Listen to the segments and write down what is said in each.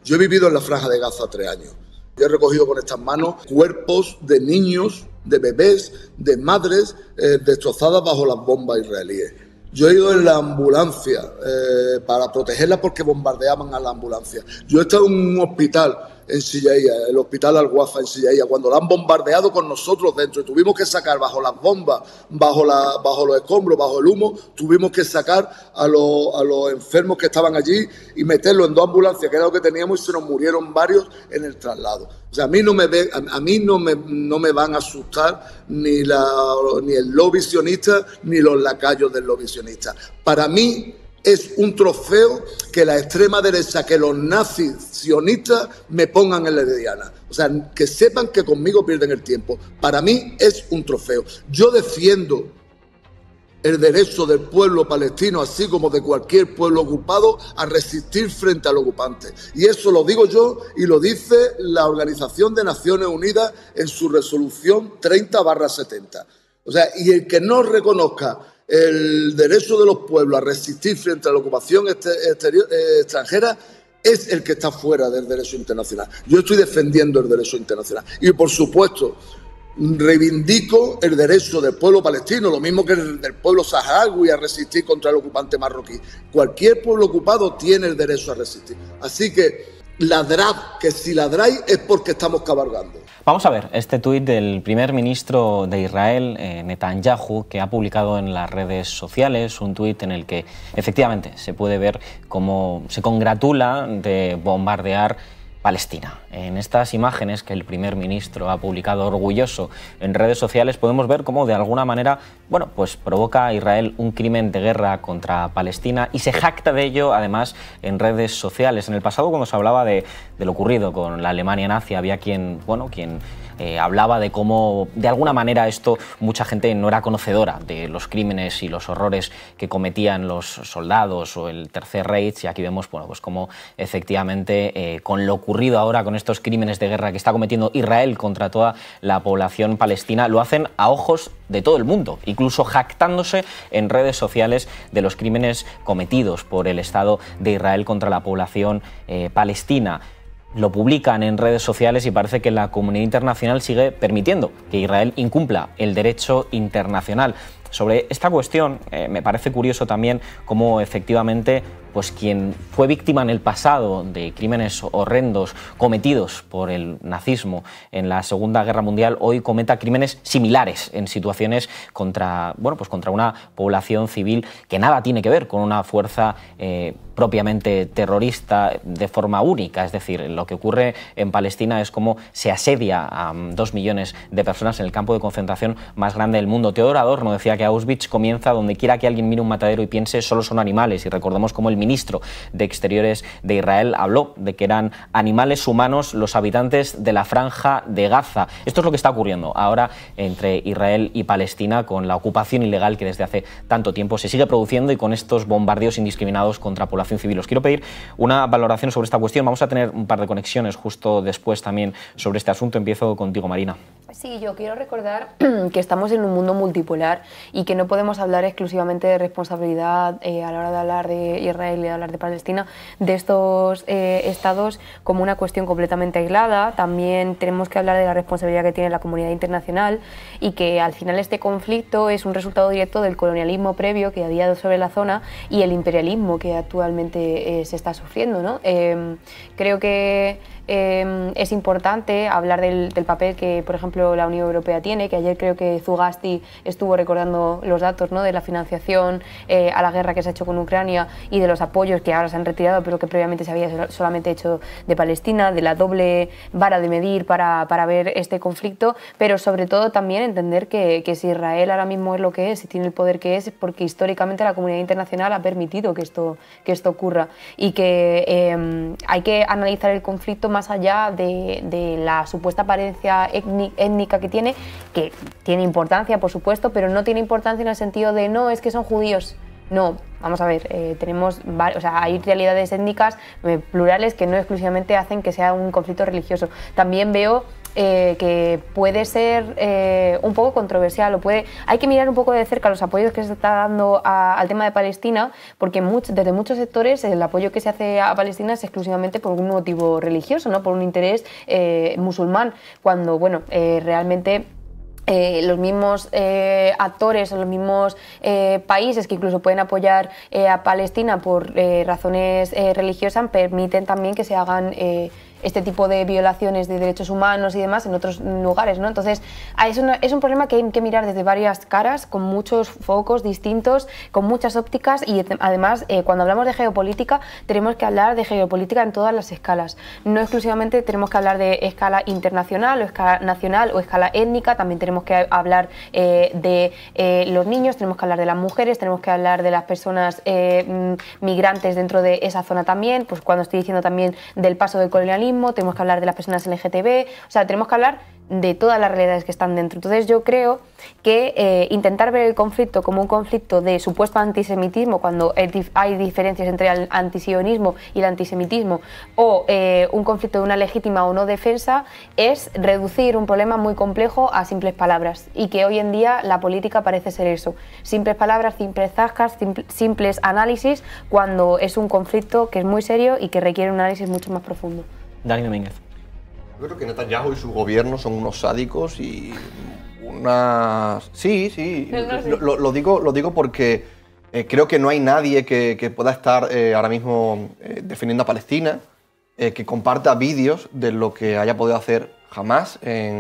Yo he vivido en la Franja de Gaza 3 años. Yo he recogido con estas manos cuerpos de niños, de bebés, de madres destrozadas bajo las bombas israelíes. Yo he ido en la ambulancia para protegerla porque bombardeaban a la ambulancia. Yo he estado en un hospital en Sillaía, el hospital Al-Wafa en Sillaía, cuando la han bombardeado con nosotros dentro y tuvimos que sacar bajo las bombas, bajo los escombros, bajo el humo, tuvimos que sacar a los enfermos que estaban allí y meterlos en 2 ambulancias, que era lo que teníamos, y se nos murieron varios en el traslado. O sea, a mí no me van a asustar ni el lobby sionista ni los lacayos del lobby sionista. Para mí es un trofeo que la extrema derecha, que los nazis sionistas me pongan en la diana. O sea, que sepan que conmigo pierden el tiempo. Para mí es un trofeo. Yo defiendo el derecho del pueblo palestino, así como de cualquier pueblo ocupado, a resistir frente al ocupante. Y eso lo digo yo y lo dice la Organización de Naciones Unidas en su resolución 30/70. O sea, y el que no reconozca el derecho de los pueblos a resistir frente a la ocupación extranjera es el que está fuera del derecho internacional. Yo estoy defendiendo el derecho internacional y, por supuesto, reivindico el derecho del pueblo palestino, lo mismo que el del pueblo saharaui, a resistir contra el ocupante marroquí. Cualquier pueblo ocupado tiene el derecho a resistir. Así que ladrad, que si ladráis es porque estamos cabalgando. Vamos a ver este tuit del primer ministro de Israel, Netanyahu, que ha publicado en las redes sociales un tuit en el que efectivamente se puede ver cómo se congratula de bombardear Palestina. En estas imágenes que el primer ministro ha publicado orgulloso en redes sociales podemos ver cómo de alguna manera, bueno, pues provoca a Israel un crimen de guerra contra Palestina y se jacta de ello además en redes sociales. En el pasado, cuando se hablaba de lo ocurrido con la Alemania nazi, había quien hablaba de cómo de alguna manera esto mucha gente no era conocedora de los crímenes y los horrores que cometían los soldados o el Tercer Reich, y aquí vemos, bueno, pues cómo efectivamente con lo ocurrido ahora con estos crímenes de guerra que está cometiendo Israel contra toda la población palestina, lo hacen a ojos de todo el mundo, incluso jactándose en redes sociales de los crímenes cometidos por el Estado de Israel contra la población palestina. Lo publican en redes sociales y parece que la comunidad internacional sigue permitiendo que Israel incumpla el derecho internacional. Sobre esta cuestión me parece curioso también cómo efectivamente pues quien fue víctima en el pasado de crímenes horrendos cometidos por el nazismo en la Segunda Guerra Mundial hoy cometa crímenes similares en situaciones contra una población civil que nada tiene que ver con una fuerza propiamente terrorista de forma única. Es decir, lo que ocurre en Palestina es como se asedia a 2 millones de personas en el campo de concentración más grande del mundo. Theodor Adorno decía que Auschwitz comienza donde quiera que alguien mire un matadero y piense solo son animales, y recordemos cómo el ministro de Exteriores de Israel habló de que eran animales humanos los habitantes de la Franja de Gaza. Esto es lo que está ocurriendo ahora entre Israel y Palestina con la ocupación ilegal que desde hace tanto tiempo se sigue produciendo y con estos bombardeos indiscriminados contra población civil. Os quiero pedir una valoración sobre esta cuestión. Vamos a tener un par de conexiones justo después también sobre este asunto. Empiezo contigo, Marina. Sí, yo quiero recordar que estamos en un mundo multipolar y que no podemos hablar exclusivamente de responsabilidad a la hora de hablar de Israel y de hablar de Palestina, de estos estados como una cuestión completamente aislada. También tenemos que hablar de la responsabilidad que tiene la comunidad internacional y que al final este conflicto es un resultado directo del colonialismo previo que había sobre la zona y el imperialismo que actualmente se está sufriendo, ¿no? Creo que es importante hablar del papel que, por ejemplo, la Unión Europea tiene, que ayer creo que Zugasti estuvo recordando los datos, ¿no?, de la financiación a la guerra que se ha hecho con Ucrania y de los apoyos que ahora se han retirado, pero que previamente se había solamente hecho de Palestina, de la doble vara de medir para ver este conflicto, pero sobre todo también entender que si Israel ahora mismo es lo que es y tiene el poder que es porque históricamente la comunidad internacional ha permitido que esto ocurra y que hay que analizar el conflicto más allá de la supuesta apariencia étnica que tiene importancia, por supuesto, pero no tiene importancia en el sentido de no, es que son judíos. No, vamos a ver, hay realidades étnicas plurales que no exclusivamente hacen que sea un conflicto religioso. También veo que puede ser un poco controversial, hay que mirar un poco de cerca los apoyos que se está dando al tema de Palestina, porque desde muchos sectores el apoyo que se hace a Palestina es exclusivamente por un motivo religioso, ¿no? Por un interés musulmán, cuando bueno, realmente los mismos actores o los mismos países que incluso pueden apoyar a Palestina por razones religiosas permiten también que se hagan este tipo de violaciones de derechos humanos y demás en otros lugares, ¿no? Entonces es un problema que hay que mirar desde varias caras, con muchos focos distintos, con muchas ópticas, y además cuando hablamos de geopolítica tenemos que hablar de geopolítica en todas las escalas, no exclusivamente tenemos que hablar de escala internacional o escala nacional o escala étnica, también tenemos que hablar de los niños, tenemos que hablar de las mujeres, tenemos que hablar de las personas migrantes dentro de esa zona también, pues cuando estoy diciendo también del paso del colonialismo, tenemos que hablar de las personas LGTB, o sea, tenemos que hablar de todas las realidades que están dentro. Entonces yo creo que intentar ver el conflicto como un conflicto de supuesto antisemitismo, cuando hay diferencias entre el antisionismo y el antisemitismo, o un conflicto de una legítima o no defensa, es reducir un problema muy complejo a simples palabras, y que hoy en día la política parece ser eso, simples palabras, simples zascas, simples análisis, cuando es un conflicto que es muy serio y que requiere un análisis mucho más profundo. Dani Domínguez. Yo creo que Netanyahu y su gobierno son unos sádicos y unas... Sí. Lo digo porque creo que no hay nadie que pueda estar ahora mismo defendiendo a Palestina, que comparta vídeos de lo que haya podido hacer Hamás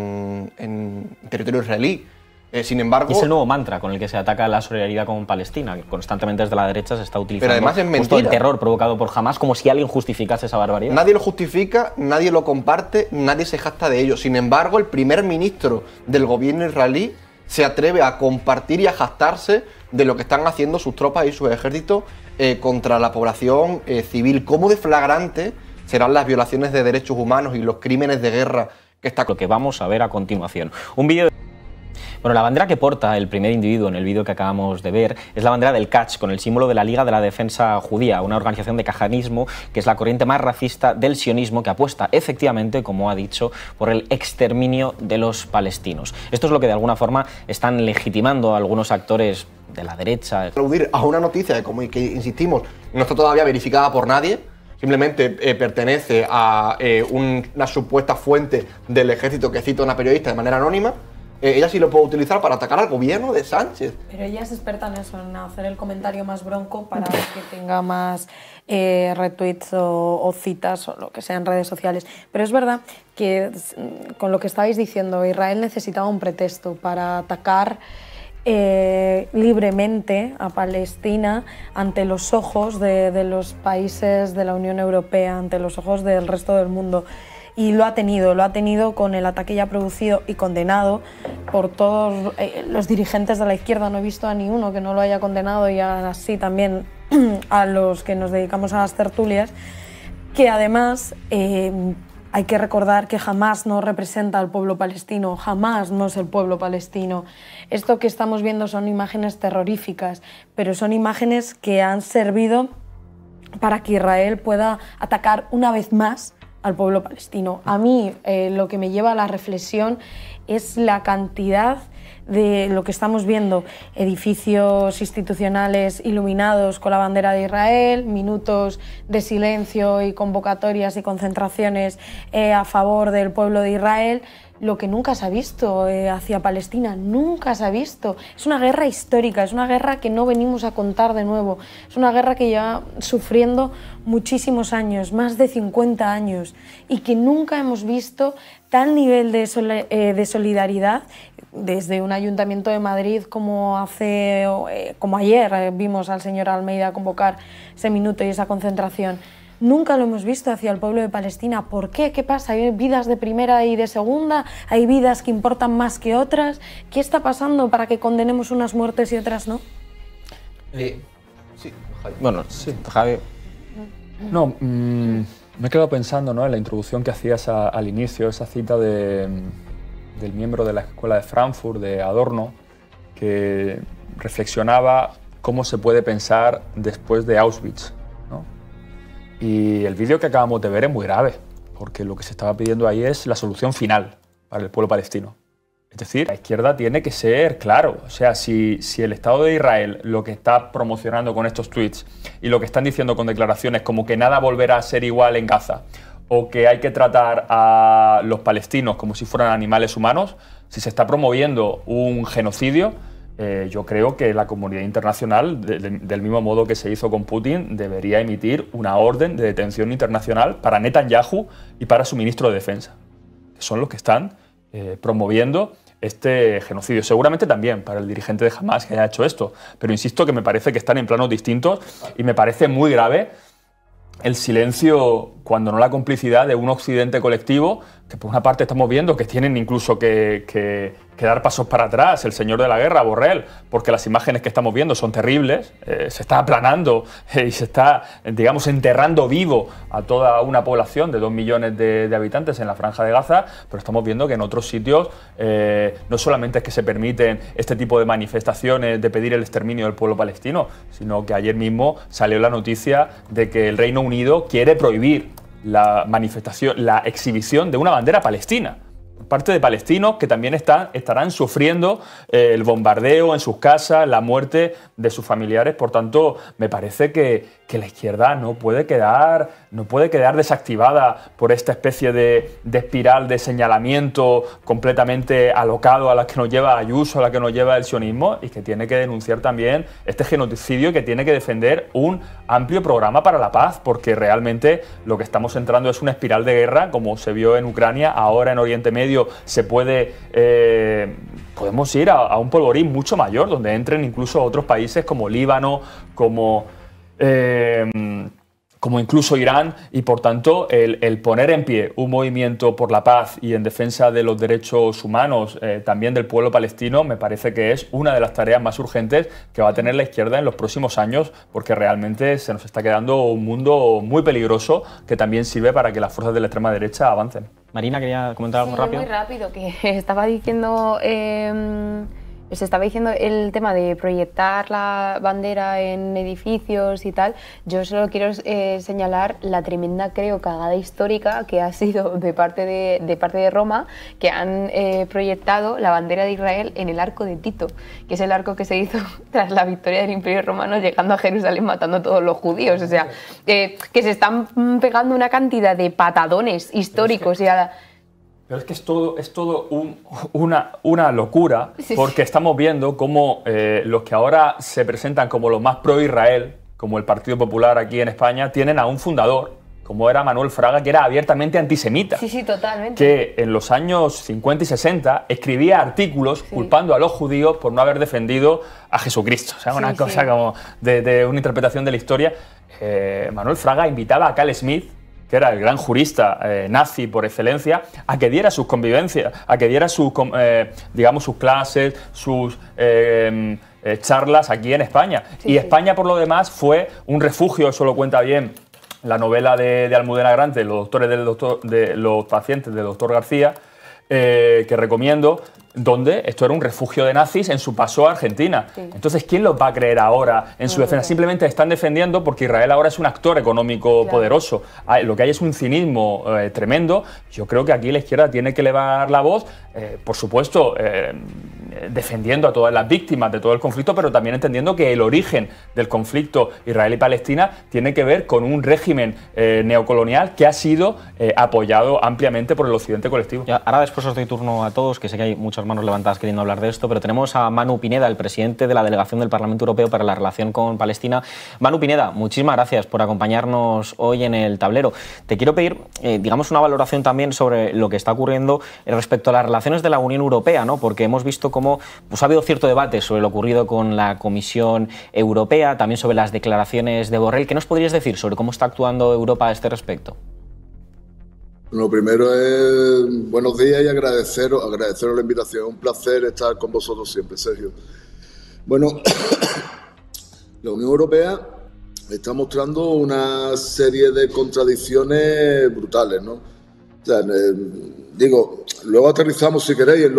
en territorio israelí. Sin embargo... Y es el nuevo mantra con el que se ataca la solidaridad con Palestina, que constantemente desde la derecha se está utilizando. Pero además es mentira. El terror provocado por Hamás, como si alguien justificase esa barbaridad. Nadie lo justifica, nadie lo comparte, nadie se jacta de ello. Sin embargo, el primer ministro del gobierno israelí se atreve a compartir y a jactarse de lo que están haciendo sus tropas y sus ejércitos contra la población civil. ¿Cómo de flagrante serán las violaciones de derechos humanos y los crímenes de guerra que está... Lo que vamos a ver a continuación. Un vídeo... Bueno, la bandera que porta el primer individuo en el vídeo que acabamos de ver es la bandera del Quds, con el símbolo de la Liga de la Defensa Judía, una organización de kajanismo que es la corriente más racista del sionismo, que apuesta efectivamente, como ha dicho, por el exterminio de los palestinos. Esto es lo que de alguna forma están legitimando a algunos actores de la derecha. Aludir a una noticia que insistimos, no está todavía verificada por nadie, simplemente pertenece a una supuesta fuente del ejército que cita a una periodista de manera anónima. Ella sí lo puede utilizar para atacar al gobierno de Sánchez. Pero ella es experta en eso, en hacer el comentario más bronco para que tenga más retweets o citas o lo que sea en redes sociales. Pero es verdad que, con lo que estabais diciendo, Israel necesitaba un pretexto para atacar libremente a Palestina ante los ojos de los países de la Unión Europea, ante los ojos del resto del mundo. Y lo ha tenido con el ataque ya producido y condenado por todos los dirigentes de la izquierda. No he visto a ni uno que no lo haya condenado, y así también a los que nos dedicamos a las tertulias, que además hay que recordar que Hamás no representa al pueblo palestino, Hamás no es el pueblo palestino. Esto que estamos viendo son imágenes terroríficas, pero son imágenes que han servido para que Israel pueda atacar una vez más al pueblo palestino. A mí lo que me lleva a la reflexión es la cantidad de lo que estamos viendo: edificios institucionales iluminados con la bandera de Israel, minutos de silencio y convocatorias y concentraciones a favor del pueblo de Israel. Lo que nunca se ha visto hacia Palestina, nunca se ha visto. Es una guerra histórica, es una guerra que no venimos a contar de nuevo. Es una guerra que lleva sufriendo muchísimos años, más de 50 años, y que nunca hemos visto tal nivel de solidaridad desde un ayuntamiento de Madrid como ayer vimos al señor Almeida convocar ese minuto y esa concentración. Nunca lo hemos visto hacia el pueblo de Palestina. ¿Por qué? ¿Qué pasa? ¿Hay vidas de primera y de segunda? ¿Hay vidas que importan más que otras? ¿Qué está pasando para que condenemos unas muertes y otras no? Sí, Javi. Bueno, sí, Javi. No, me he quedado pensando, ¿no?, en la introducción que hacías al inicio, esa cita del miembro de la Escuela de Frankfurt, de Adorno, que reflexionaba cómo se puede pensar después de Auschwitz, ¿no? Y el vídeo que acabamos de ver es muy grave, porque lo que se estaba pidiendo ahí es la solución final, para el pueblo palestino. Es decir, la izquierda tiene que ser claro. O sea, si el Estado de Israel lo que está promocionando con estos tweets y lo que están diciendo con declaraciones como que nada volverá a ser igual en Gaza o que hay que tratar a los palestinos como si fueran animales humanos, si se está promoviendo un genocidio, yo creo que la comunidad internacional, del mismo modo que se hizo con Putin, debería emitir una orden de detención internacional para Netanyahu y para su ministro de Defensa, que son los que están promoviendo este genocidio. Seguramente también para el dirigente de Hamas que haya hecho esto, pero insisto que me parece que están en planos distintos y me parece muy grave el silencio, cuando no la complicidad, de un occidente colectivo que por una parte estamos viendo que tienen incluso que dar pasos para atrás, el señor de la guerra, Borrell, porque las imágenes que estamos viendo son terribles, se está aplanando y se está, digamos, enterrando vivo a toda una población de 2 millones de habitantes en la Franja de Gaza, pero estamos viendo que en otros sitios no solamente es que se permiten este tipo de manifestaciones de pedir el exterminio del pueblo palestino, sino que ayer mismo salió la noticia de que el Reino Unido quiere prohibir la manifestación, la exhibición de una bandera palestina por parte de palestinos que también estarán sufriendo el bombardeo en sus casas, la muerte de sus familiares. Por tanto, me parece que la izquierda no puede quedar desactivada por esta especie de espiral de señalamiento completamente alocado a la que nos lleva Ayuso, a la que nos lleva el sionismo, y que tiene que denunciar también este genocidio y que tiene que defender un amplio programa para la paz, porque realmente lo que estamos entrando es una espiral de guerra, como se vio en Ucrania, ahora en Oriente Medio se puede, podemos ir a un polvorín mucho mayor, donde entren incluso otros países como Líbano, como incluso Irán, y por tanto el poner en pie un movimiento por la paz y en defensa de los derechos humanos, también del pueblo palestino, me parece que es una de las tareas más urgentes que va a tener la izquierda en los próximos años, porque realmente se nos está quedando un mundo muy peligroso que también sirve para que las fuerzas de la extrema derecha avancen. Marina, quería comentar algo rápido. Muy rápido, que estaba diciendo... se estaba diciendo el tema de proyectar la bandera en edificios y tal. Yo solo quiero señalar la tremenda, creo, cagada histórica que ha sido de parte de Roma, que han proyectado la bandera de Israel en el arco de Tito, que es el arco que se hizo tras la victoria del Imperio Romano, llegando a Jerusalén matando a todos los judíos. O sea, que se están pegando una cantidad de patadones históricos y a... Pero es que es todo una locura, porque estamos viendo cómo los que ahora se presentan como los más pro-Israel, como el Partido Popular aquí en España, tienen a un fundador, como era Manuel Fraga, que era abiertamente antisemita. Sí, totalmente. Que en los años 50 y 60 escribía artículos culpando a los judíos por no haber defendido a Jesucristo. O sea, una cosa como de una interpretación de la historia. Manuel Fraga invitaba a Carl Smith, que era el gran jurista nazi por excelencia, a que diera sus convivencias, a que diera digamos, sus clases, sus charlas aquí en España. Y España, por lo demás, fue un refugio, eso lo cuenta bien la novela de Almudena Grandes, los pacientes del doctor García, que recomiendo, donde esto era un refugio de nazis en su paso a Argentina. Entonces, ¿quién los va a creer ahora en su defensa? Simplemente están defendiendo porque Israel ahora es un actor económico poderoso. Lo que hay es un cinismo tremendo. Yo creo que aquí la izquierda tiene que elevar la voz, por supuesto, defendiendo a todas las víctimas de todo el conflicto, pero también entendiendo que el origen del conflicto Israel-Palestina tiene que ver con un régimen neocolonial que ha sido apoyado ampliamente por el occidente colectivo. Ya, ahora después os doy turno a todos, que sé que hay muchas manos levantadas queriendo hablar de esto, pero tenemos a Manu Pineda, el presidente de la delegación del Parlamento Europeo para la relación con Palestina. Manu Pineda, muchísimas gracias por acompañarnos hoy en el tablero. Te quiero pedir, digamos, una valoración también sobre lo que está ocurriendo respecto a las relaciones de la Unión Europea, ¿no? Porque hemos visto cómo pues, ha habido cierto debate sobre lo ocurrido con la Comisión Europea, también sobre las declaraciones de Borrell. ¿Qué nos podrías decir sobre cómo está actuando Europa a este respecto? Lo primero es buenos días y agradeceros la invitación. Un placer estar con vosotros siempre, Sergio. Bueno, la Unión Europea está mostrando una serie de contradicciones brutales, ¿no? O sea, digo, luego aterrizamos, si queréis, en lo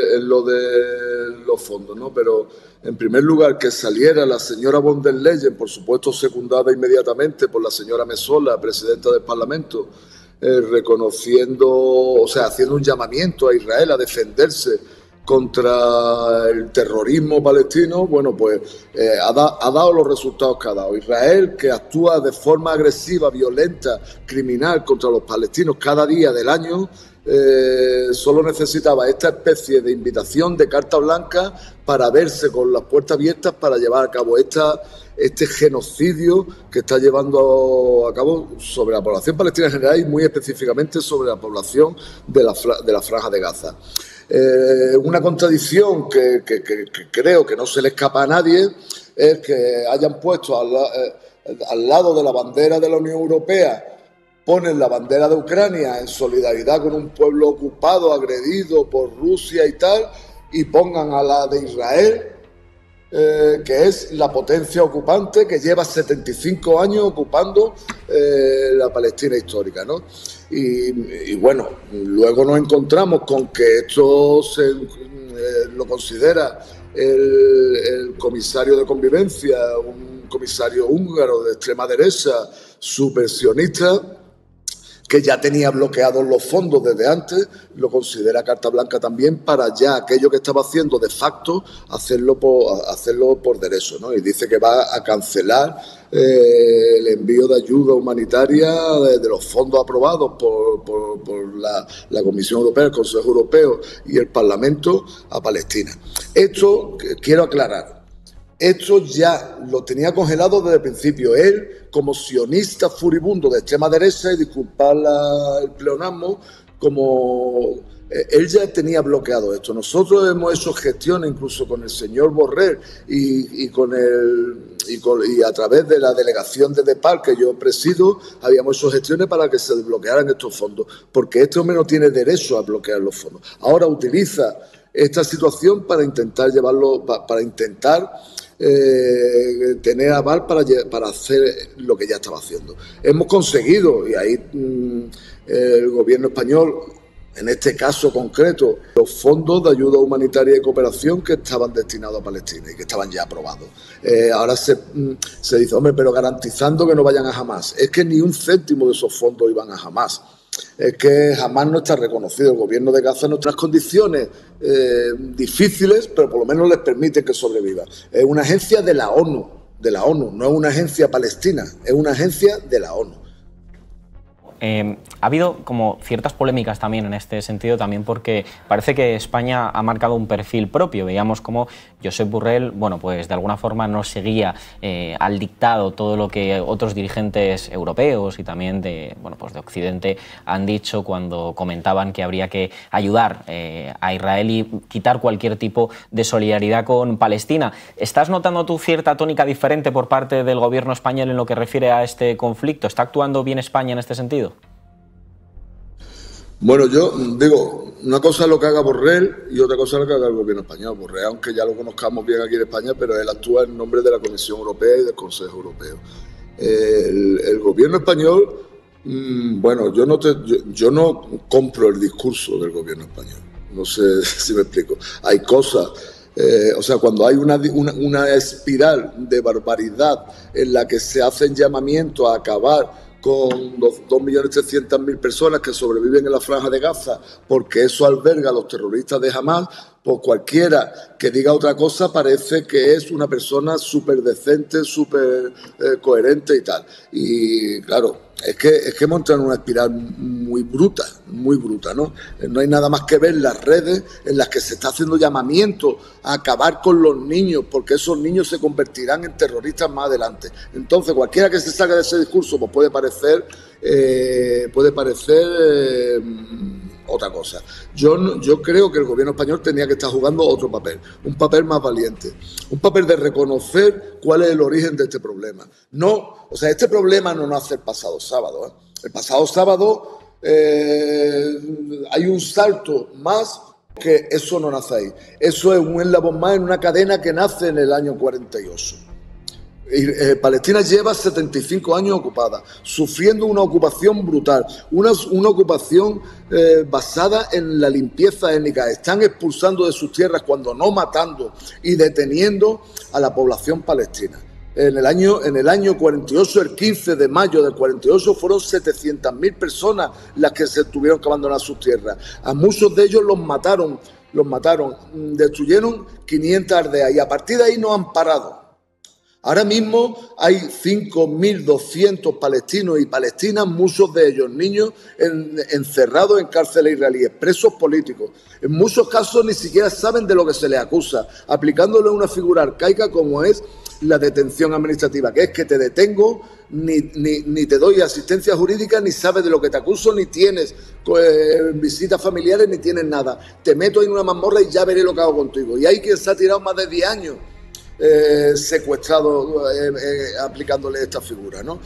de los fondos, ¿no? Pero, en primer lugar, que saliera la señora von der Leyen, por supuesto secundada inmediatamente por la señora Metsola, presidenta del Parlamento, reconociendo, o sea, haciendo un llamamiento a Israel a defenderse contra el terrorismo palestino, bueno, pues ha dado los resultados que ha dado. Israel, que actúa de forma agresiva, violenta, criminal contra los palestinos cada día del año, solo necesitaba esta especie de invitación de carta blanca para verse con las puertas abiertas para llevar a cabo este genocidio que está llevando a cabo sobre la población palestina en general y muy específicamente sobre la población de la Franja de Gaza. Una contradicción que creo que no se le escapa a nadie es que hayan puesto al lado de la bandera de la Unión Europea, ponen la bandera de Ucrania en solidaridad con un pueblo ocupado, agredido por Rusia y tal, y pongan a la de Israel, que es la potencia ocupante que lleva 75 años ocupando la Palestina histórica, ¿no? Y bueno, luego nos encontramos con que esto lo considera el comisario de convivencia, un comisario húngaro de extrema derecha, súper sionista, que ya tenía bloqueados los fondos desde antes, lo considera carta blanca también para ya aquello que estaba haciendo de facto hacerlo por derecho, ¿no? Y dice que va a cancelar el envío de ayuda humanitaria de los fondos aprobados por la Comisión Europea, el Consejo Europeo y el Parlamento a Palestina. Esto quiero aclarar. Esto ya lo tenía congelado desde el principio. Él, como sionista furibundo de extrema derecha, y disculpad el pleonasmo, él ya tenía bloqueado esto. Nosotros hemos hecho gestiones incluso con el señor Borrell y a través de la delegación de DEPAL que yo presido, habíamos hecho gestiones para que se desbloquearan estos fondos, porque este hombre no tiene derecho a bloquear los fondos. Ahora utiliza esta situación para intentar tener aval para hacer lo que ya estaba haciendo. Hemos conseguido, y ahí el gobierno español, en este caso concreto, los fondos de ayuda humanitaria y cooperación que estaban destinados a Palestina y que estaban ya aprobados. Ahora se dice, hombre, pero garantizando que no vayan a Hamás. Es que ni un céntimo de esos fondos iban a Hamás. Es que Hamás no está reconocido. El gobierno de Gaza en nuestras condiciones difíciles, pero por lo menos les permite que sobreviva. Es una agencia de la ONU, no es una agencia palestina, es una agencia de la ONU. Ha habido como ciertas polémicas también en este sentido, también porque parece que España ha marcado un perfil propio. Veíamos como Josep Borrell, bueno, pues de alguna forma no seguía al dictado todo lo que otros dirigentes europeos y también de Occidente han dicho cuando comentaban que habría que ayudar a Israel y quitar cualquier tipo de solidaridad con Palestina. ¿Estás notando tú cierta tónica diferente por parte del gobierno español en lo que refiere a este conflicto? ¿Está actuando bien España en este sentido? Bueno, yo digo, una cosa es lo que haga Borrell y otra cosa es lo que haga el gobierno español. Borrell, aunque ya lo conozcamos bien aquí en España, pero él actúa en nombre de la Comisión Europea y del Consejo Europeo. El gobierno español, bueno, yo no compro el discurso del gobierno español. No sé si me explico. Hay cosas... o sea, cuando hay una espiral de barbaridad en la que se hacen llamamientos a acabar con 2.300.000 personas que sobreviven en la Franja de Gaza, porque eso alberga a los terroristas de Hamás, pues cualquiera que diga otra cosa parece que es una persona súper decente, súper coherente y tal. Y claro, es que hemos entrado en una espiral muy bruta, ¿no? No hay nada más que ver las redes en las que se está haciendo llamamiento a acabar con los niños, porque esos niños se convertirán en terroristas más adelante. Entonces, cualquiera que se salga de ese discurso pues puede parecer otra cosa. Yo creo que el gobierno español tenía que estar jugando otro papel, un papel más valiente, un papel de reconocer cuál es el origen de este problema. No, o sea, este problema no nace el pasado sábado. El pasado sábado hay un salto más, que eso no nace ahí. Eso es un eslabón más en una cadena que nace en el año 48. Palestina lleva 75 años ocupada, sufriendo una ocupación brutal, una ocupación basada en la limpieza étnica. Están expulsando de sus tierras, cuando no matando y deteniendo a la población palestina. En el año 48, el 15 de mayo del 48, fueron 700.000 personas las que se tuvieron que abandonar sus tierras. A muchos de ellos los mataron, destruyeron 500 aldeas y a partir de ahí no han parado. Ahora mismo hay 5.200 palestinos y palestinas, muchos de ellos niños, encerrados en cárceles israelíes, presos políticos. En muchos casos ni siquiera saben de lo que se les acusa, aplicándole una figura arcaica como es la detención administrativa, que es que te detengo, ni te doy asistencia jurídica, ni sabes de lo que te acuso, ni tienes visitas familiares, ni tienes nada. Te meto en una mazmorra y ya veré lo que hago contigo. Y hay quien se ha tirado más de 10 años secuestrado aplicándole esta figura, ¿no?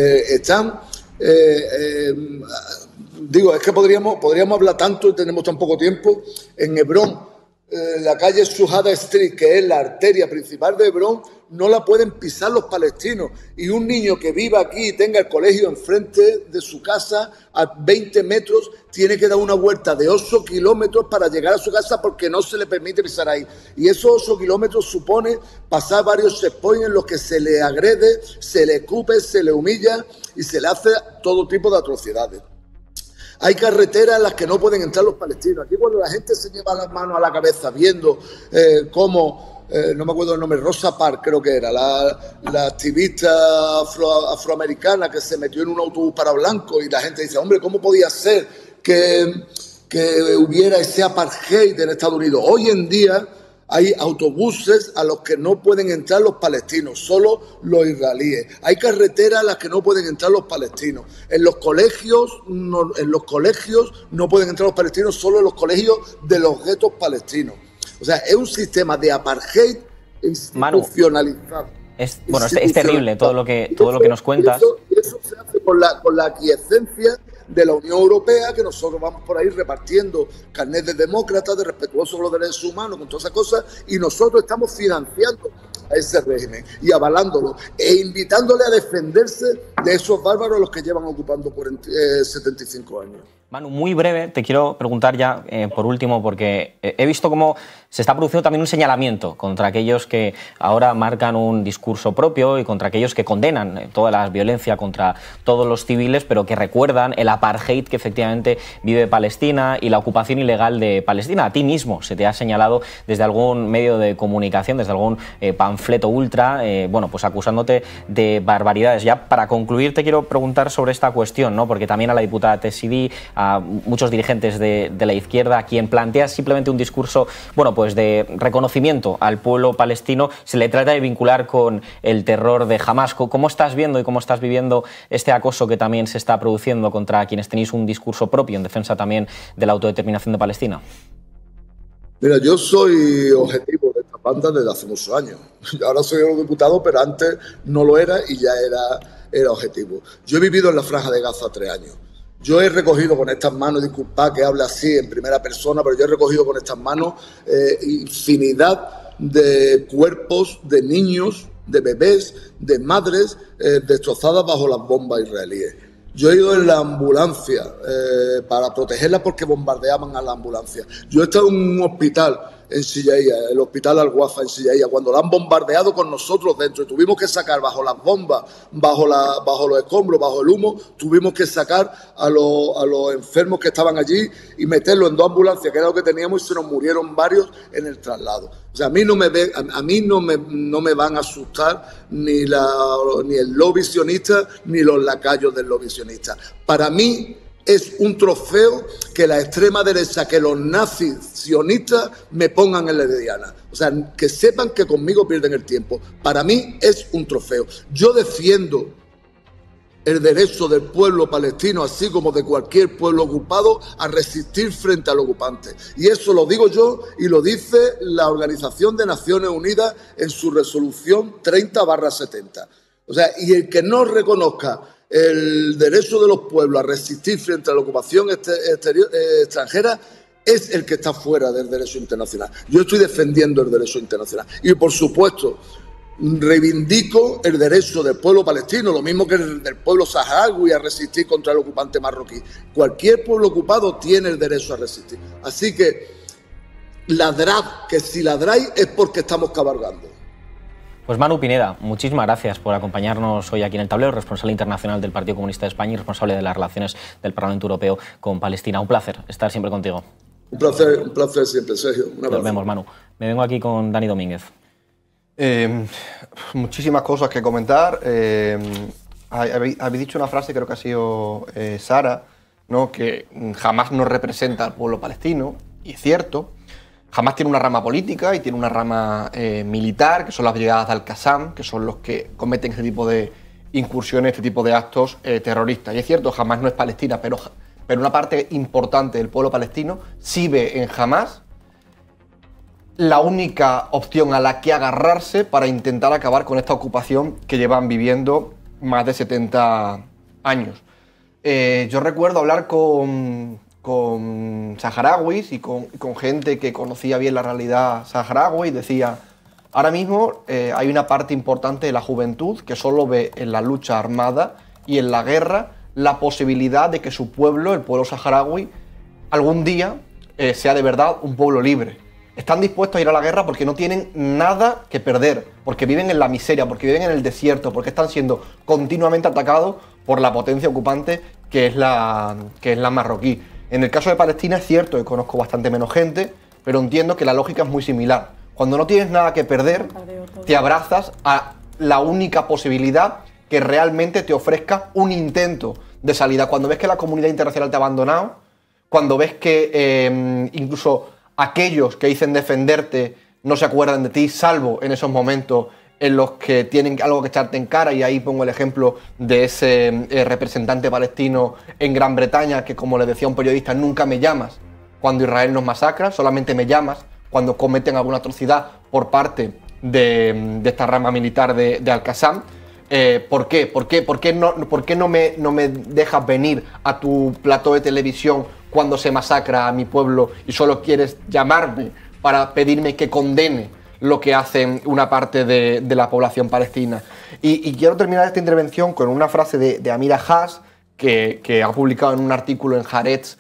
Digo, es que podríamos hablar tanto y tenemos tan poco tiempo. En Hebrón, la calle Shuhada Street, que es la arteria principal de Hebrón, no la pueden pisar los palestinos. Y un niño que viva aquí y tenga el colegio enfrente de su casa a 20 metros, tiene que dar una vuelta de 8 kilómetros para llegar a su casa porque no se le permite pisar ahí. Y esos 8 kilómetros supone pasar varios checkpoints en los que se le agrede, se le escupe, se le humilla y se le hace todo tipo de atrocidades. Hay carreteras en las que no pueden entrar los palestinos. Aquí cuando la gente se lleva las manos a la cabeza viendo cómo, no me acuerdo el nombre, Rosa Parks creo que era, la activista afroamericana que se metió en un autobús para blancos y la gente dice, hombre, ¿cómo podía ser que hubiera ese apartheid en Estados Unidos? Hoy en día hay autobuses a los que no pueden entrar los palestinos, solo los israelíes. Hay carreteras a las que no pueden entrar los palestinos. En los colegios no pueden entrar los palestinos, solo en los colegios de los guetos palestinos. O sea, es un sistema de apartheid institucionalizado. Bueno, es terrible todo lo que nos cuentas. Eso se hace con la aquiescencia de la Unión Europea, que nosotros vamos por ahí repartiendo carnet de demócratas, de respetuosos con los derechos humanos, con todas esas cosas, y nosotros estamos financiando a ese régimen y avalándolo e invitándole a defenderse de esos bárbaros a los que llevan ocupando 75 años. Manu, muy breve, te quiero preguntar ya por último, porque he visto cómo se está produciendo también un señalamiento contra aquellos que ahora marcan un discurso propio y contra aquellos que condenan toda la violencia contra todos los civiles, pero que recuerdan el apartheid que efectivamente vive Palestina y la ocupación ilegal de Palestina. A ti mismo se te ha señalado desde algún medio de comunicación, desde algún panfleto ultra, bueno, pues acusándote de barbaridades. Ya para concluir te quiero preguntar sobre esta cuestión, ¿no? Porque también a la diputada Tessidi, a muchos dirigentes de la izquierda, a quien plantea simplemente un discurso, bueno, pues de reconocimiento al pueblo palestino, se le trata de vincular con el terror de Hamás. ¿Cómo estás viendo y cómo estás viviendo este acoso que también se está produciendo contra quienes tenéis un discurso propio en defensa también de la autodeterminación de Palestina? Mira, yo soy objetivo de esta banda desde hace muchos años. Ahora soy eurodiputado, pero antes no lo era y ya era objetivo. Yo he vivido en la Franja de Gaza 3 años. Yo he recogido con estas manos, disculpad que hable así en primera persona, pero yo he recogido con estas manos infinidad de cuerpos de niños, de bebés, de madres destrozadas bajo las bombas israelíes. Yo he ido en la ambulancia para protegerla porque bombardeaban a la ambulancia. Yo he estado en un hospital en Sillaía, el hospital Al-Wafa en Sillaía, cuando la han bombardeado con nosotros dentro y tuvimos que sacar bajo las bombas, bajo los escombros, bajo el humo, tuvimos que sacar a los enfermos que estaban allí y meterlos en 2 ambulancias, que era lo que teníamos, y se nos murieron varios en el traslado. O sea, a mí no me van a asustar ni el lobby sionista ni los lacayos del lobby sionista. Para mí es un trofeo que la extrema derecha, que los nazis sionistas me pongan en la Diana. O sea, que sepan que conmigo pierden el tiempo. Para mí es un trofeo. Yo defiendo el derecho del pueblo palestino, así como de cualquier pueblo ocupado, a resistir frente al ocupante. Y eso lo digo yo y lo dice la Organización de Naciones Unidas en su resolución 30/70. O sea, y el que no reconozca el derecho de los pueblos a resistir frente a la ocupación extranjera es el que está fuera del derecho internacional. Yo estoy defendiendo el derecho internacional. Y, por supuesto, reivindico el derecho del pueblo palestino, lo mismo que el del pueblo saharaui, a resistir contra el ocupante marroquí. Cualquier pueblo ocupado tiene el derecho a resistir. Así que ladrad, que si ladráis es porque estamos cabalgando. Pues Manu Pineda, muchísimas gracias por acompañarnos hoy aquí en El Tablero, responsable internacional del Partido Comunista de España y responsable de las relaciones del Parlamento Europeo con Palestina. Un placer estar siempre contigo. Un placer siempre, Sergio. Nos vemos, Manu. Me vengo aquí con Dani Domínguez. Muchísimas cosas que comentar. Habéis dicho una frase, creo que ha sido Sara, ¿no? Que jamás nos representa al pueblo palestino, y es cierto. Jamás tiene una rama política y tiene una rama militar, que son las brigadas de Al-Qassam, que son los que cometen este tipo de incursiones, este tipo de actos terroristas. Y es cierto, Hamás no es Palestina, pero una parte importante del pueblo palestino sí ve en Hamás la única opción a la que agarrarse para intentar acabar con esta ocupación que llevan viviendo más de 70 años. Yo recuerdo hablar con saharauis y con gente que conocía bien la realidad saharaui, y decía, ahora mismo hay una parte importante de la juventud que solo ve en la lucha armada y en la guerra la posibilidad de que su pueblo, el pueblo saharaui, algún día sea de verdad un pueblo libre. Están dispuestos a ir a la guerra porque no tienen nada que perder, porque viven en la miseria, porque viven en el desierto, porque están siendo continuamente atacados por la potencia ocupante que es la marroquí. En el caso de Palestina es cierto que conozco bastante menos gente, pero entiendo que la lógica es muy similar. Cuando no tienes nada que perder, te abrazas a la única posibilidad que realmente te ofrezca un intento de salida. Cuando ves que la comunidad internacional te ha abandonado, cuando ves que incluso aquellos que dicen defenderte no se acuerdan de ti, salvo en esos momentos en los que tienen algo que echarte en cara, y ahí pongo el ejemplo de ese representante palestino en Gran Bretaña que, como le decía un periodista, nunca me llamas cuando Israel nos masacra, solamente me llamas cuando cometen alguna atrocidad por parte de esta rama militar de Al-Qassam. ¿Por qué? ¿Por qué no me dejas venir a tu plató de televisión cuando se masacra a mi pueblo y solo quieres llamarme para pedirme que condene lo que hacen una parte de la población palestina? Y quiero terminar esta intervención con una frase de Amira Haas, que ha publicado en un artículo en Haaretz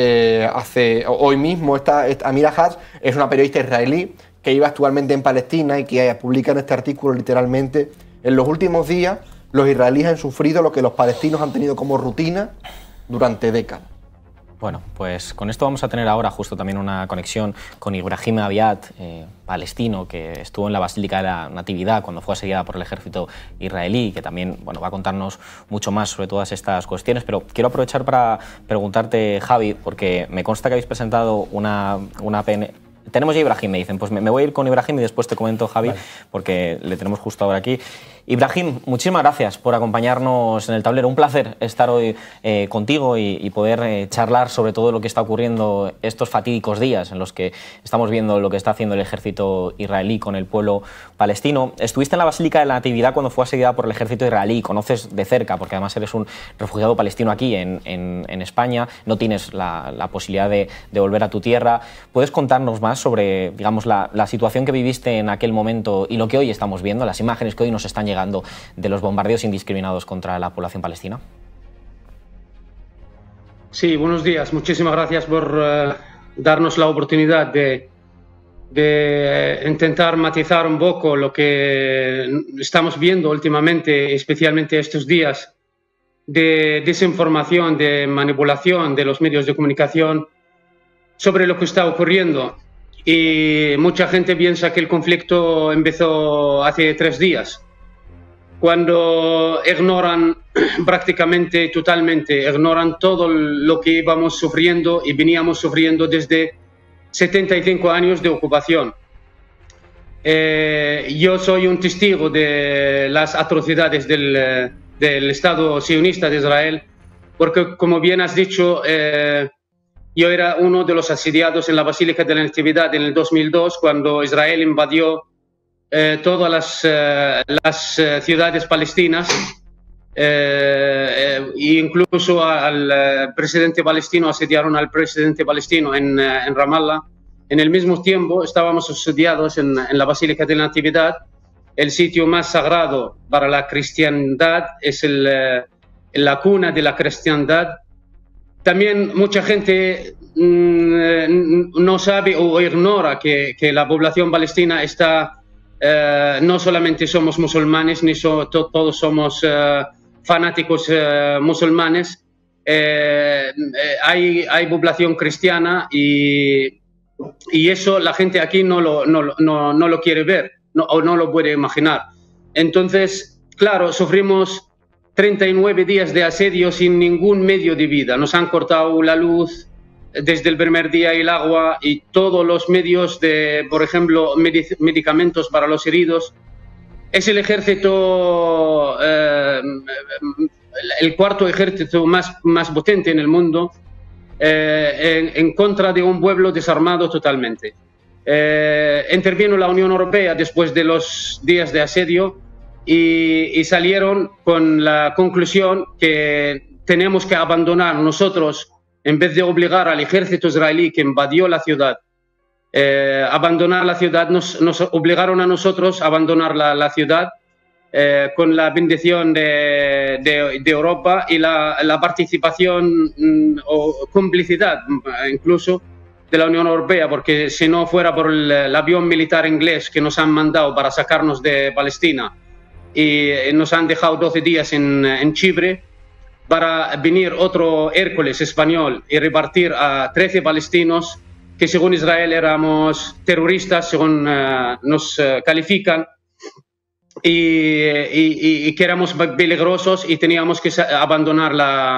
hoy mismo. Amira Haas es una periodista israelí que vive actualmente en Palestina y que publica en este artículo literalmente: en los últimos días los israelíes han sufrido lo que los palestinos han tenido como rutina durante décadas. Bueno, pues con esto vamos a tener ahora justo también una conexión con Ibrahim Abiad, palestino, que estuvo en la Basílica de la Natividad cuando fue asediada por el ejército israelí, que también va a contarnos mucho más sobre todas estas cuestiones. Pero quiero aprovechar para preguntarte, Javi, porque me consta que habéis presentado una PN. Tenemos ya Ibrahim, me dicen. Pues me voy a ir con Ibrahim y después te comento, Javi, vale, porque le tenemos justo ahora aquí. Ibrahim, muchísimas gracias por acompañarnos en El Tablero. Un placer estar hoy contigo y poder charlar sobre todo lo que está ocurriendo estos fatídicos días en los que estamos viendo lo que está haciendo el ejército israelí con el pueblo palestino. Estuviste en la Basílica de la Natividad cuando fue asediada por el ejército israelí. Conoces de cerca, porque además eres un refugiado palestino aquí en España. No tienes la posibilidad de volver a tu tierra. ¿Puedes contarnos más sobre, digamos, la situación que viviste en aquel momento y lo que hoy estamos viendo, las imágenes que hoy nos están llegando de los bombardeos indiscriminados contra la población palestina? Sí, buenos días. Muchísimas gracias por darnos la oportunidad de intentar matizar un poco lo que estamos viendo últimamente, especialmente estos días, de desinformación, de manipulación de los medios de comunicación sobre lo que está ocurriendo. Y mucha gente piensa que el conflicto empezó hace 3 días. Cuando ignoran prácticamente totalmente, ignoran todo lo que íbamos sufriendo y veníamos sufriendo desde 75 años de ocupación. Yo soy un testigo de las atrocidades del Estado sionista de Israel, porque, como bien has dicho, yo era uno de los asediados en la Basílica de la Natividad en el 2002, cuando Israel invadió todas las ciudades palestinas, incluso al presidente palestino, asediaron al presidente palestino en Ramallah. En el mismo tiempo estábamos asediados en la Basílica de la Natividad, el sitio más sagrado para la cristiandad, es la cuna de la cristiandad. También mucha gente no sabe o ignora que la población palestina está no solamente somos musulmanes, ni todos somos fanáticos musulmanes. Hay población cristiana y eso la gente aquí no lo quiere ver o no lo puede imaginar. Entonces, claro, sufrimos 39 días de asedio sin ningún medio de vida. Nos han cortado la luz desde el primer día, el agua y todos los medios de, por ejemplo, medicamentos para los heridos. Es el ejército, el cuarto ejército más potente en el mundo, en contra de un pueblo desarmado totalmente. Intervino la Unión Europea después de los días de asedio y salieron con la conclusión que tenemos que abandonar nosotros, en vez de obligar al ejército israelí que invadió la ciudad, abandonar la ciudad, nos obligaron a nosotros a abandonar la ciudad con la bendición de Europa y la participación o complicidad incluso de la Unión Europea, porque si no fuera por el avión militar inglés que nos han mandado para sacarnos de Palestina y nos han dejado 12 días en Chipre, para venir otro Hércules español y repartir a 13 palestinos que según Israel éramos terroristas, según nos califican, y que éramos peligrosos y teníamos que abandonar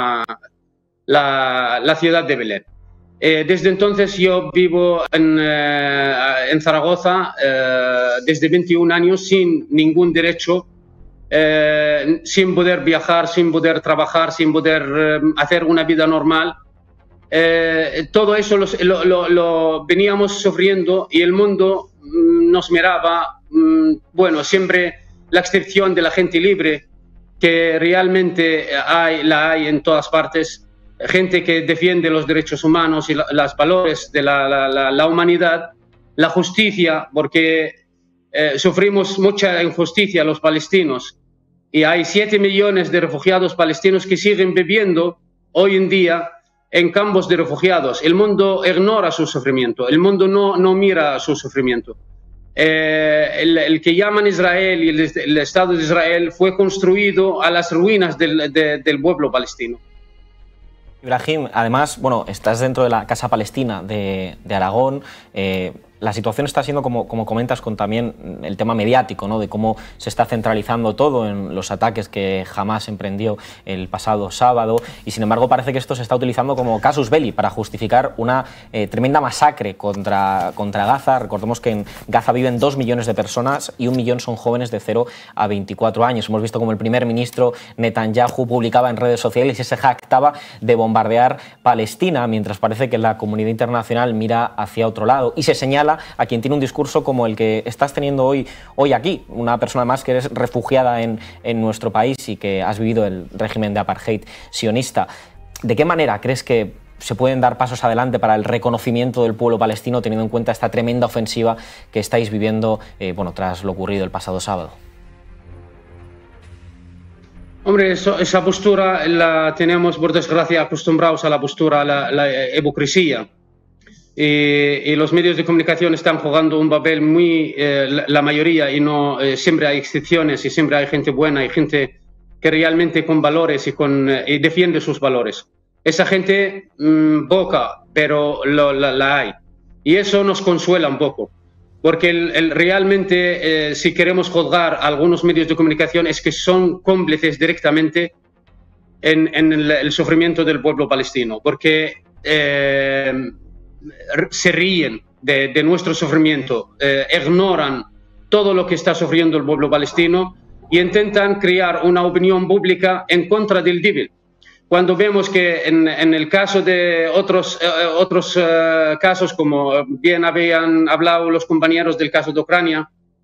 la ciudad de Belén. Desde entonces yo vivo en Zaragoza desde 21 años sin ningún derecho, sin poder viajar, sin poder trabajar, sin poder hacer una vida normal. Todo eso lo veníamos sufriendo y el mundo nos miraba, bueno, siempre la excepción de la gente libre, que realmente la hay en todas partes, gente que defiende los derechos humanos y los valores de la humanidad, la justicia, porque sufrimos mucha injusticia los palestinos y hay 7 millones de refugiados palestinos que siguen viviendo hoy en día en campos de refugiados. El mundo ignora su sufrimiento, el mundo no mira su sufrimiento. El que llaman Israel y el Estado de Israel fue construido a las ruinas del pueblo palestino. Ibrahim, además, bueno, estás dentro de la Casa Palestina de Aragón. La situación está siendo, como comentas, con también el tema mediático, ¿no? De cómo se está centralizando todo en los ataques que Hamás emprendió el pasado sábado, y sin embargo parece que esto se está utilizando como casus belli para justificar una tremenda masacre contra Gaza. Recordemos que en Gaza viven 2 millones de personas y 1 millón son jóvenes de 0 a 24 años. Hemos visto como el primer ministro Netanyahu publicaba en redes sociales y se jactaba de bombardear Palestina, mientras parece que la comunidad internacional mira hacia otro lado y se señala a quien tiene un discurso como el que estás teniendo hoy aquí, una persona más que eres refugiada en nuestro país y que has vivido el régimen de apartheid sionista. ¿De qué manera crees que se pueden dar pasos adelante para el reconocimiento del pueblo palestino, teniendo en cuenta esta tremenda ofensiva que estáis viviendo bueno, tras lo ocurrido el pasado sábado? Hombre, esa postura la tenemos, por desgracia, acostumbrados a la postura, a la hipocresía. Y los medios de comunicación están jugando un papel muy, la mayoría, y no siempre hay excepciones y siempre hay gente buena y gente que realmente con valores y defiende sus valores. Esa gente poca, pero la hay. Y eso nos consuela un poco, porque realmente si queremos juzgar a algunos medios de comunicación es que son cómplices directamente en el sufrimiento del pueblo palestino, porque se ríen de nuestro sufrimiento, ignoran todo lo que está sufriendo el pueblo palestino y intentan crear una opinión pública en contra del débil. Cuando vemos que en el caso de otros casos, como bien habían hablado los compañeros del caso de Ucrania,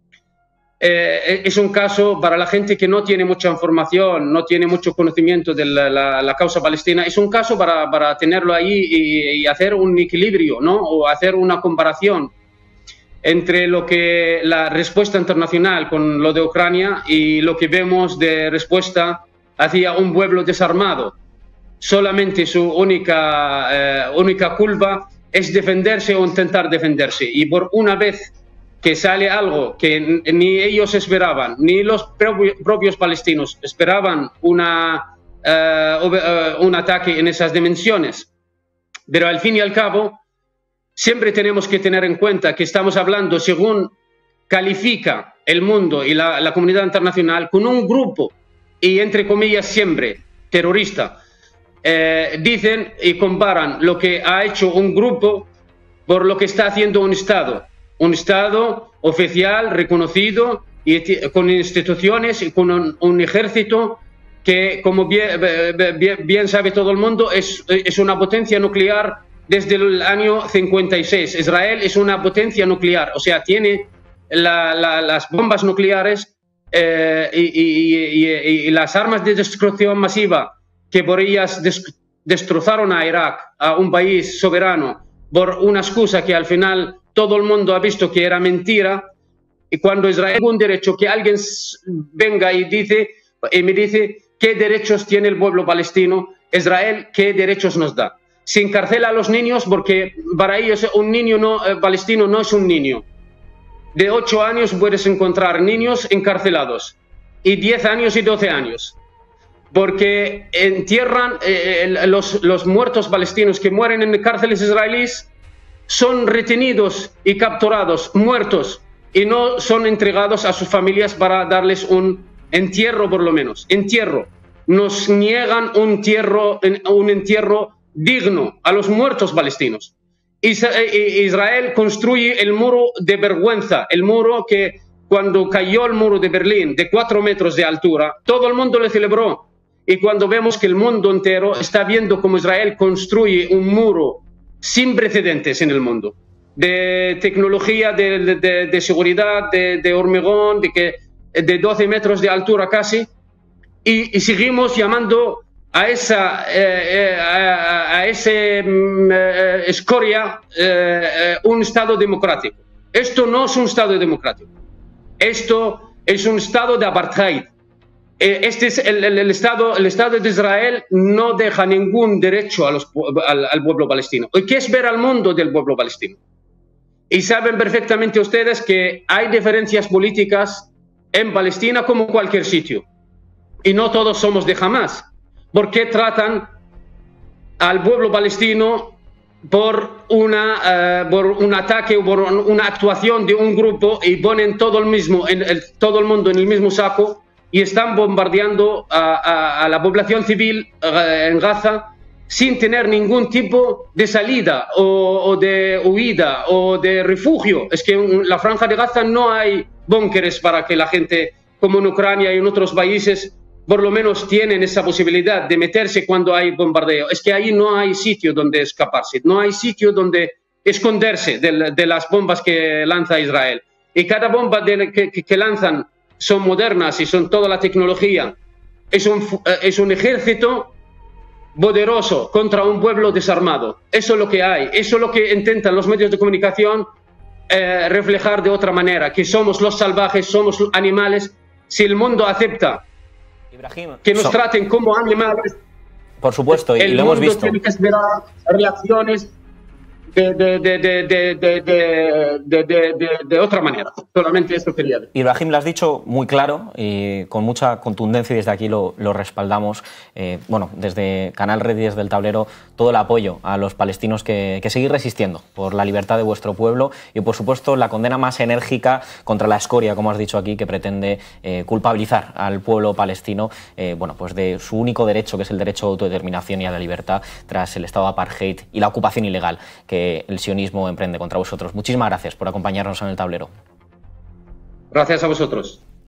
es un caso para la gente que no tiene mucha información, no tiene mucho conocimiento de la causa palestina. Es un caso para tenerlo ahí y hacer un equilibrio, ¿no? O hacer una comparación entre lo que la respuesta internacional con lo de Ucrania y lo que vemos de respuesta hacia un pueblo desarmado. Solamente su única culpa es defenderse o intentar defenderse. Y por una vez que sale algo que ni ellos esperaban, ni los propios palestinos esperaban un ataque en esas dimensiones. Pero al fin y al cabo, siempre tenemos que tener en cuenta que estamos hablando, según califica el mundo y la comunidad internacional, con un grupo, y entre comillas siempre, terrorista. Dicen y comparan lo que ha hecho un grupo por lo que está haciendo un Estado oficial, reconocido, y con instituciones y con un ejército que, como bien sabe todo el mundo, es una potencia nuclear desde el año 56. Israel es una potencia nuclear, o sea, tiene las bombas nucleares y las armas de destrucción masiva que por ellas destrozaron a Irak, a un país soberano, por una excusa que al final todo el mundo ha visto que era mentira. Y cuando Israel tiene un derecho, que alguien venga y me dice qué derechos tiene el pueblo palestino, Israel qué derechos nos da. Se encarcela a los niños porque para ellos un niño palestino no es un niño. De 8 años puedes encontrar niños encarcelados, y 10 años y 12 años. Porque entierran los muertos palestinos que mueren en cárceles israelíes, son retenidos y capturados, muertos, y no son entregados a sus familias para darles un entierro, por lo menos. Entierro. Nos niegan un entierro digno a los muertos palestinos. Israel construye el muro de vergüenza, el muro que cuando cayó el muro de Berlín de 4 metros de altura, todo el mundo lo celebró. Y cuando vemos que el mundo entero está viendo cómo Israel construye un muro sin precedentes en el mundo, de tecnología, de seguridad, de hormigón, de 12 metros de altura casi, y seguimos llamando a esa escoria un Estado democrático. Esto no es un Estado democrático. Esto es un Estado de apartheid. Este es el Estado de Israel no deja ningún derecho al pueblo palestino. ¿Qué es ver al mundo del pueblo palestino? Y saben perfectamente ustedes que hay diferencias políticas en Palestina como en cualquier sitio. Y no todos somos de Hamas. ¿Por qué tratan al pueblo palestino por un ataque o por una actuación de un grupo y ponen todo el mundo en el mismo saco? Y están bombardeando a la población civil en Gaza sin tener ningún tipo de salida o de huida o de refugio. Es que en la franja de Gaza no hay búnkeres para que la gente, como en Ucrania y en otros países, por lo menos tienen esa posibilidad de meterse cuando hay bombardeo. Es que ahí no hay sitio donde escaparse, no hay sitio donde esconderse de las bombas que lanza Israel. Y cada bomba que lanzan son modernas y son toda la tecnología. Es un ejército poderoso contra un pueblo desarmado. Eso es lo que hay. Eso es lo que intentan los medios de comunicación reflejar de otra manera, que somos los salvajes, somos animales. Si el mundo acepta que nos traten como animales, por supuesto, y lo hemos visto, tiene que esperar reacciones de otra manera. Solamente eso quería decir. Ibrahim, lo has dicho muy claro y con mucha contundencia, y desde aquí lo respaldamos. Bueno, desde Canal Red y desde el tablero, todo el apoyo a los palestinos que seguir resistiendo por la libertad de vuestro pueblo, y por supuesto la condena más enérgica contra la escoria, como has dicho aquí, que pretende culpabilizar al pueblo palestino bueno, pues de su único derecho, que es el derecho a autodeterminación y a la libertad, tras el estado de apartheid y la ocupación ilegal que el sionismo emprende contra vosotros. Muchísimas gracias por acompañarnos en el tablero. Gracias a vosotros.